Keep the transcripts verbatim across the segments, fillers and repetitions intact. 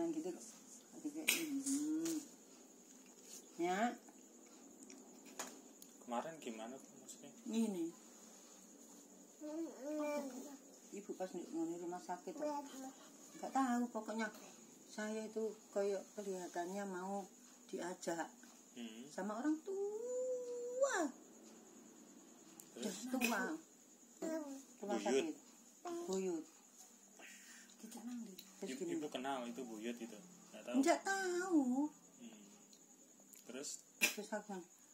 yang gitu kok. Kayak hmm. Ya. Kemarin gimana tuh maksudnya? Ini. Ibu pas di rumah sakit nggak tahu, pokoknya saya itu kayak kelihatannya mau diajak hmm. sama orang tua, terus tua, rumah sakit, buyut. Tidak nanti. Ibu, ibu kenal itu buyut itu? Nggak tahu. Nggak tahu. Hmm. Terus? Terus aku,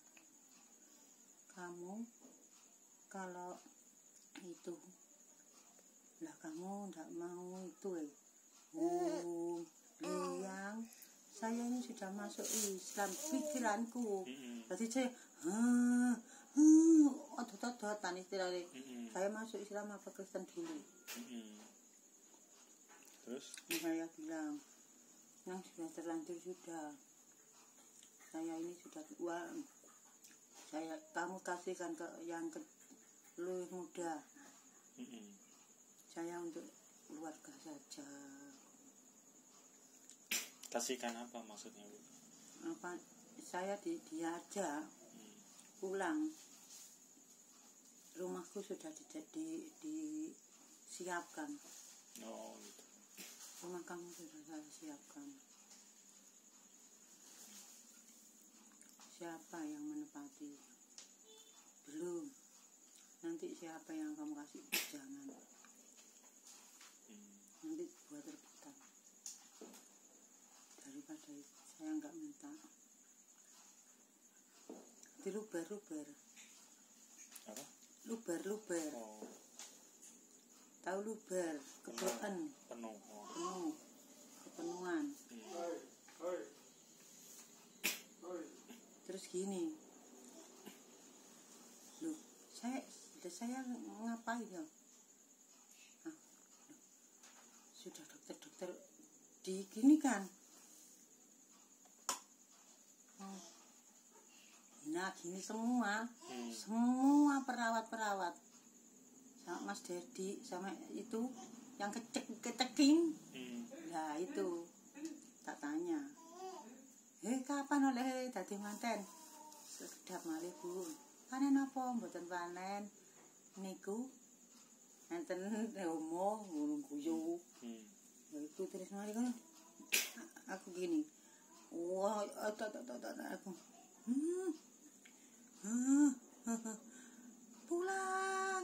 kamu kalau itu lah kamu nggak mau itu eh oh yang saya ini sudah masuk Islam pikiranku jadi saya hmm hmm otot-ototan istilahnya saya masuk Islam apa Kristen dulu. Terus saya bilang yang sudah terlanjur sudah, saya ini sudah tua, saya kamu kasihkan ke yang ke lebih muda. Mm-hmm. Saya untuk keluarga saja. Kasihkan apa maksudnya, Bu? Apa? Saya di, diajak hmm. pulang. Rumahku sudah di, di, disiapkan. Oh, gitu. Rumah kamu sudah saya siapkan. Siapa yang menepati? Belum. Nanti siapa yang kamu kasih? Jangan. Hmm. Nanti buat rebutan. Daripada saya nggak minta. Di luber-luber. Apa? Luber-luber. Oh. Tahu luber? Kebokan. Penuh. Oh. Penuh. Kepenuhan. Hmm. Terus gini. Loh, saya saya ngapain ya? Nah, sudah dokter-dokter di gini kan. Oh. Nah, gini semua. Hmm. Semua perawat-perawat. Sama Mas Dedi sama itu yang kecek-kecekin. Hmm. Nah, itu tak tanya. Eh, kapan oleh dadi manten? Sedap malih, Bu. Panen apa? Mboten panen. Niku enten homo ngurung guyu. Hmm. Ya itu terus mari kan aku gini. Wah, tak tak tak aku. Hmm. Hmm. Pulang.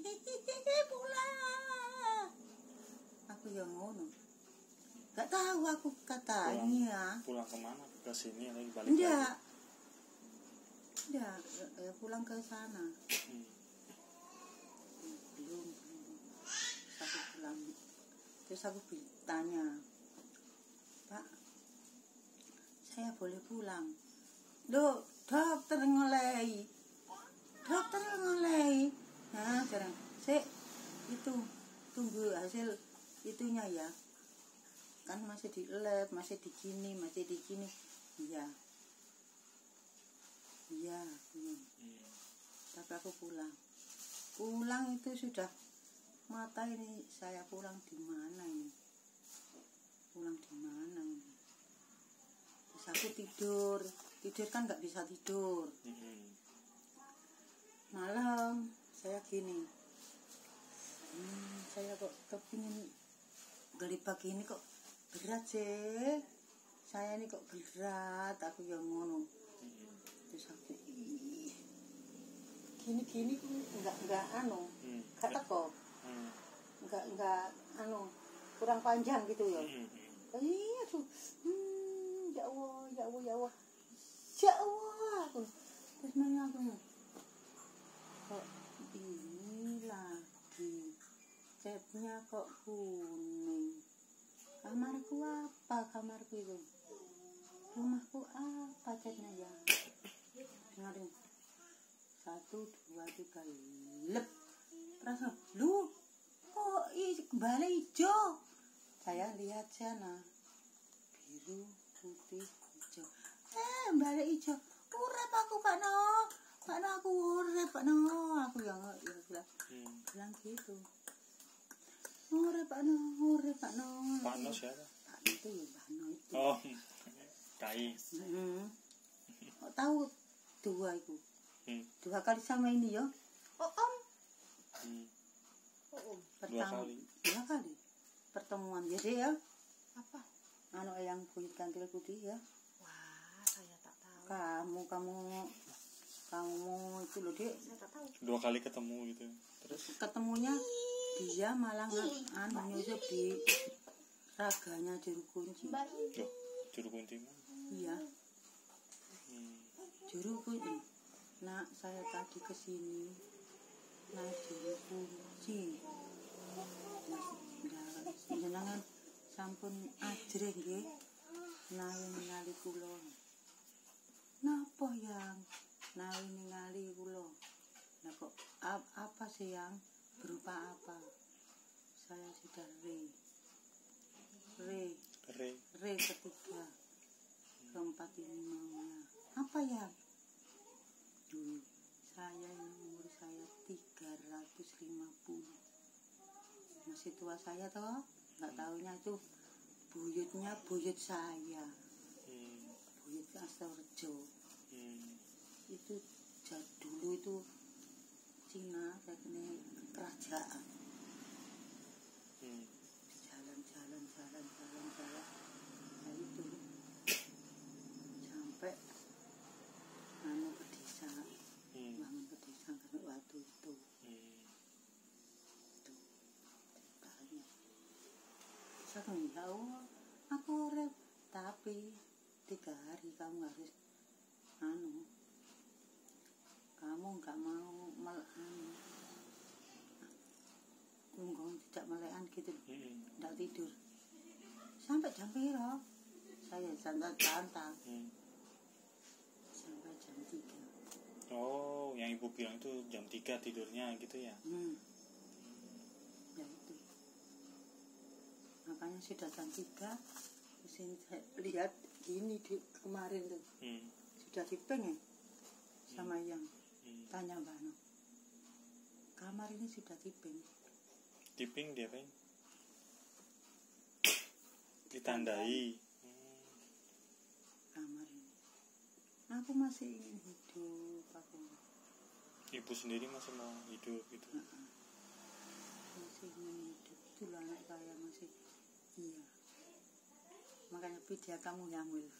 Pulang. Aku yang ngono. Gak tahu aku katanya. Pulang, pulang kemana? Ke sini lagi balik enggak. Lagi? Enggak, ya pulang ke sana. Hmm. Belum, belum. Terus aku pulang. Terus aku tanya, Pak, saya boleh pulang? Loh, dokter ngolehi. Dokter ngolehi. Nah, sekarang saya itu tunggu hasil itunya ya. Kan masih di lab, masih di gini, masih di gini. Iya. Iya, hmm. Tapi aku pulang. Pulang itu sudah mata ini saya pulang di mana ini? Pulang di mana ini? Terus aku tidur, tidur kan nggak bisa tidur. Malam saya gini, hmm, saya kok kepingin gelibak gini kok berat sih. Saya ini kok berat, aku yang ngono. Terus aku ih gini-gini enggak enggak anu hmm. Gak teko hmm. enggak enggak anu kurang panjang gitu ya. Hmm. Iya tuh hmm, ya Allah ya Allah ya Allah ya Allah aku terus nanya aku kok ini lagi catnya kok kuning, kamarku apa kamarku itu, rumahku apa catnya ya. Dengarin satu dua tiga lep perasaan lu kok kembali hijau. Saya lihat sana biru putih hijau eh kembali hijau. Urep aku Pak No, Pak No aku urep Pak No, aku yang yang bilang hmm. bilang gitu urep Pak No, urep Pak No. Pak No siapa? Pak itu ya Bano itu. Oh, Kai. Hmm. Kok tahu dua itu? Hmm. Dua kali sama ini ya? Oh om. Hmm. Oh, om. Dua Pertama, kali. dua kali. Pertemuan ya deh ya. Apa? Anu yang kulit kantil putih ya. Wah, saya tak tahu. Kamu kamu kamu itu loh Dek. Saya tak tahu. Dua kali ketemu gitu. Terus Ketemunya dia malah anu nyusup di raganya juru kunci. Mbak loh, juru kunci mana? Iya, Hmm. juru kunci. Nak, saya tadi ke sini. Nah, juru kunci. Nah, jenengan sampun ajrih nggih. Nawi ningali kula. Napa yang nawi ningali kula? Nah kok ap- apa sih yang berupa apa? Saya sudah re. Re. Re. Re ketiga. Keempat ini maunya. Apa ya? Dulu saya ini umur saya tiga ratus lima puluh. Masih tua saya toh. Nggak taunya itu buyutnya buyut saya. Hmm. Buyut Astorjo. Hmm. Itu jad dulu itu Cina kayak ini kerajaan. Hmm. Jalan jalan jalan jalan jalan. Nah itu sampai anu ke desa. Hmm. Bangun ke desa karena waktu itu. Hmm. Itu ceritanya. Saya kan ya Allah, aku urip tapi tiga hari kamu harus anu kamu nggak mau mal anu ngomong tidak melekan gitu Hmm. nggak tidur sampai jam piro saya sangat tantang Hmm. sampai jam tiga. Oh, yang ibu bilang itu jam tiga tidurnya gitu ya? Hmm. Ya itu makanya sudah jam tiga mesin saya lihat ini di kemarin tuh Hmm. sudah dipeng ya sama yang Hmm. tanya Mbak Ano kamar ini sudah dipeng Tiping dia kan? Ditandai. Hmm. kamar ini aku masih ingin hidup aku Ibu sendiri masih mau hidup gitu. uh-uh. masih ingin hidup itulah anak saya masih iya makanya dia kamu yang wil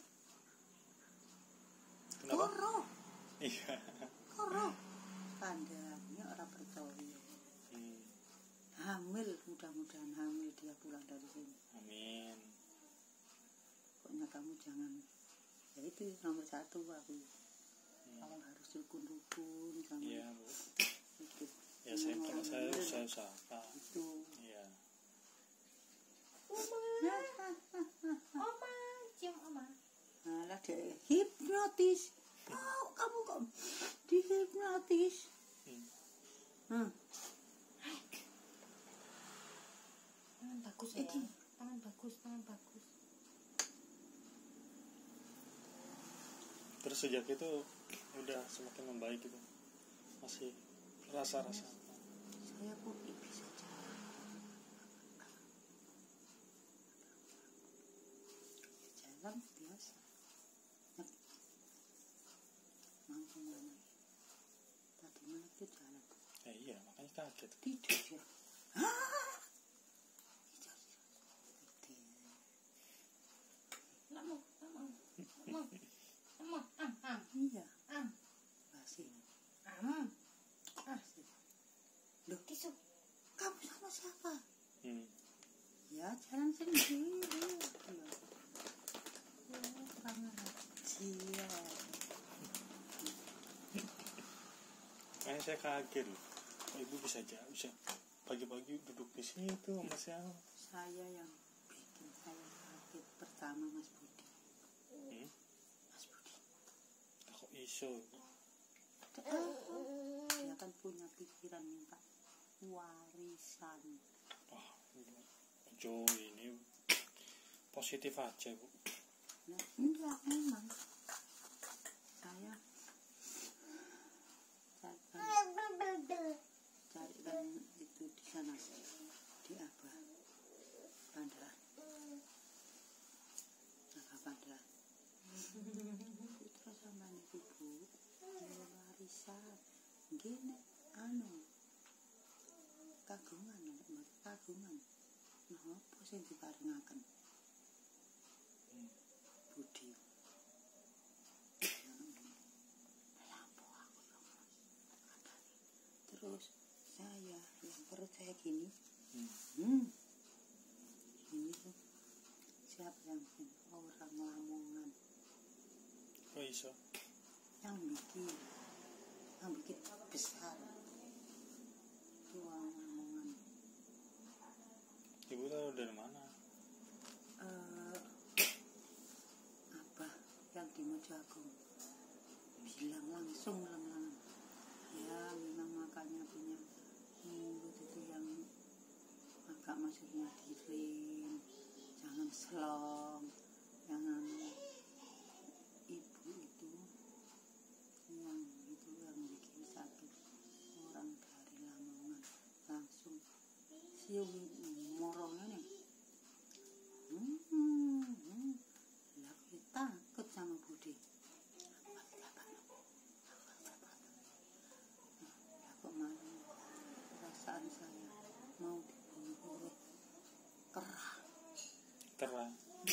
Kenapa? koro Iya. koro pandangnya orang percaya Hmm. hamil mudah-mudahan hamil dia pulang dari sini Amin. pokoknya kamu jangan ya itu nomor satu aku Hmm. kamu harus rukun-rukun sama Iya, Bu. itu Ya saya Sama kalau orang saya hamil, saya usahakan. itu Iya. Oma, Oma, cium Oma. malah dia hipnotis oh kamu kok dihipnotis Hmm. hmm. Tangan bagus ya. Iki. Tangan bagus, tangan bagus. Terus sejak itu udah semakin membaik gitu. Masih rasa-rasa. saya pun bisa jalan jalan biasa ya. mau kemana tadi mana itu jalan Ya iya, makanya kaget. tidur ya Hah? tidur tidur Nak mau, nak mau. Mau. Mau. Am, am, iya am. masih Am. masih loh Tisu. kamu sama siapa Hmm. ya jalan sendiri iya oh, kurang ajar Makanya saya kaget loh. Ibu bisa aja bisa pagi-pagi duduk di situ sama siapa? saya yang bikin saya kaget pertama Mas Budi Hmm? Mas Budi Kok iso? dia kan punya pikiran minta warisan Wah, Jo ini positif aja, Bu. nah enggak memang saya carikan carikan itu di sana di Abah Pandaan putra sampean iku Bu nilai warisan gini anu kagungan nek kagungan nah apa sing diparingaken Hmm. budi lampu aku ya terus saya yang perut saya gini Hmm. hmm ini tuh siapa yang bikin orang Lamongan Kok iso? yang bikin yang bikin besar itu orang Lamongan. Ibu tahu dari mana? Eh, apa yang di Mojagung bilang langsung lang ya memang makanya punya mulut itu yang agak maksudnya dirim jangan selong jangan ibu itu yang itu yang bikin sakit orang dari Lamongan langsung siung morongnya nih hmm, hmm. Lah aku takut sama Budi lah kok malu perasaan saya mau dibunuh kerah Terang.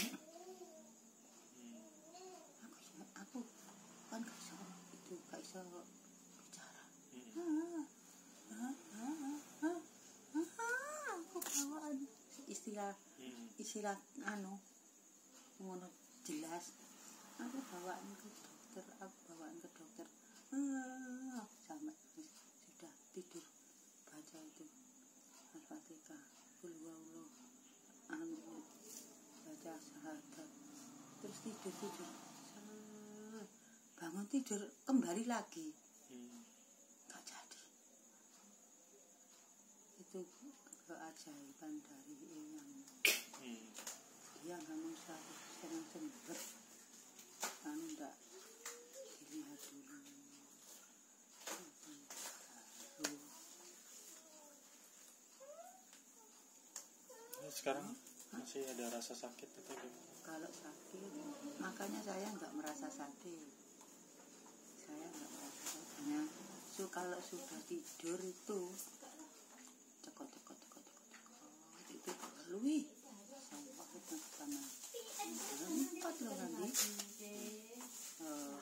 aku aku kan gak bisa itu gak bisa bicara Hmm. ah, ah, ah, ah, ah, aku bawaan istilah Hmm. istilah anu ngono jelas aku bawaan ke dokter aku bawaan ke dokter ah, sampai sudah tidur baca itu Al-Fatihah kul huwallahu anu baca syahadat terus tidur tidur Set. bangun tidur kembali lagi Hmm. gak jadi itu keajaiban dari yang Hmm. dia ngomong satu senang sembet kan enggak dilihat dulu baru Ini sekarang masih ada rasa sakit atau gimana? kalau sakit makanya saya enggak merasa sakit saya enggak merasa sakit hanya so, kalau sudah tidur itu cekot cekot cekot cekot cekot itu lui saya waktu pertama empat loh nanti Eh,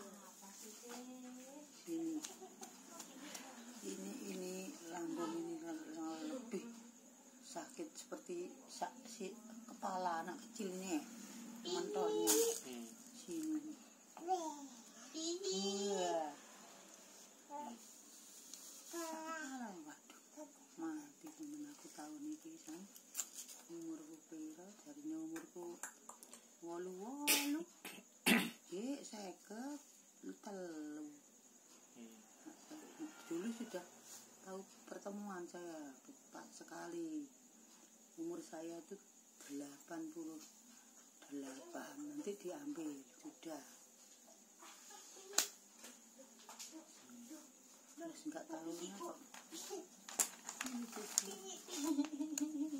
sini ini ini lambung ini l- lebih sakit seperti sa, si kepala anak kecil ini mentolnya Hmm. sini iya kepala waduh mati temen aku tahun ini san umurku piro jadinya umurku walu walu eh seket telu Hmm. dulu sudah tahu pertemuan saya tepat sekali umur saya itu delapan puluh delapan nanti diambil sudah terus nggak tahunya kok ini tuh.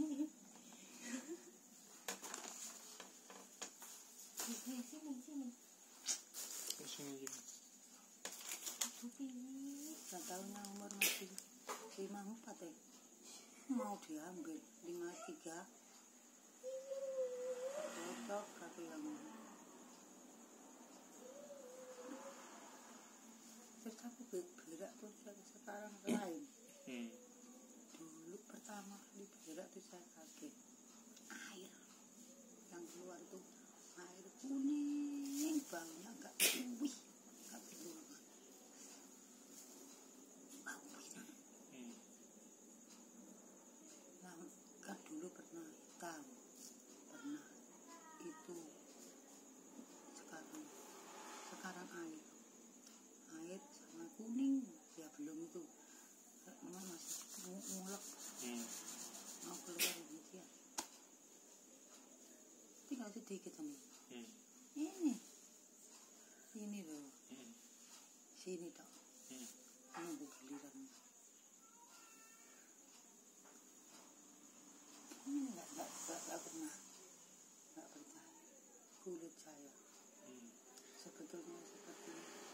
Sini, sini, sini. Terus ini gini. Tupi. nggak tahunya umur masih lima empat ya mau diambil lima tiga cocok tapi yang terus aku be- berak tuh sekarang lain Hmm. dulu pertama kali berak tuh saya kaget air yang keluar tuh air kuning baunya agak wih agak keluar bau pisang. Hmm. Nah, kan dulu pernah hitam pernah itu sekarang sekarang air air sama kuning ya belum itu memang masih ngu- ngulek Hmm. mau keluar ini ya tinggal sedikit nih Hmm. ini ini loh Hmm. sini dok Hmm. nunggu giliran ini nggak nggak nggak nggak pernah nggak percaya kulit saya Hmm. seperti bentuknya seperti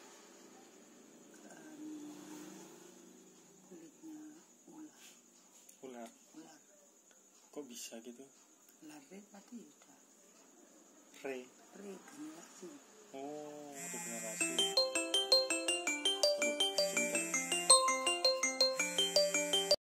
um, kulitnya ular. Ular. Ular. Kok bisa gitu? Ular re tadi udah. Re. Re generasi. Oh.